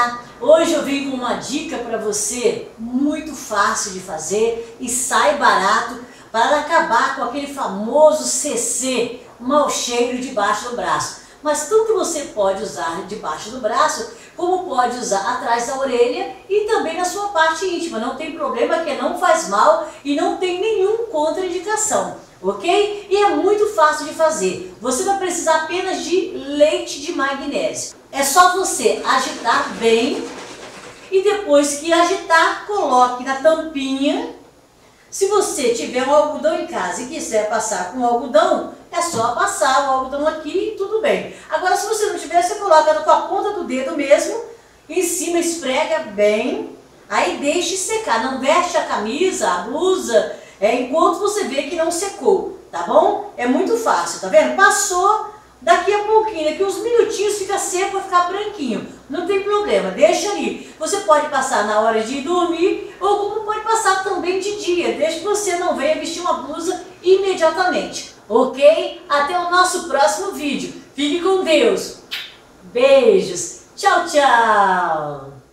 Olá! Hoje eu vim com uma dica para você muito fácil de fazer e sai barato para acabar com aquele famoso CC, mau cheiro debaixo do braço. Mas tanto você pode usar debaixo do braço, como pode usar atrás da orelha e também na sua parte íntima. Não tem problema, que não faz mal e não tem nenhuma contraindicação, ok? E é muito fácil de fazer. Você vai precisar apenas de leite de magnésio. É só você agitar bem e depois que agitar, coloque na tampinha. Se você tiver um algodão em casa e quiser passar com algodão, é só passar o algodão aqui e tudo bem. Agora, se você não tiver, você coloca com a ponta do dedo mesmo, em cima esfrega bem, aí deixe secar. Não veste a camisa, a blusa, enquanto você vê que não secou, tá bom? É muito fácil, tá vendo? Passou, daqui a pouquinho, daqui uns minutinhos fica seco, vai ficar branquinho. Não tem problema, deixa ali. Você pode passar na hora de ir dormir ou como pode passar também de dia, desde que você não venha vestir uma blusa imediatamente, ok? Até o nosso próximo vídeo. Fique com Deus. Beijos. Tchau, tchau.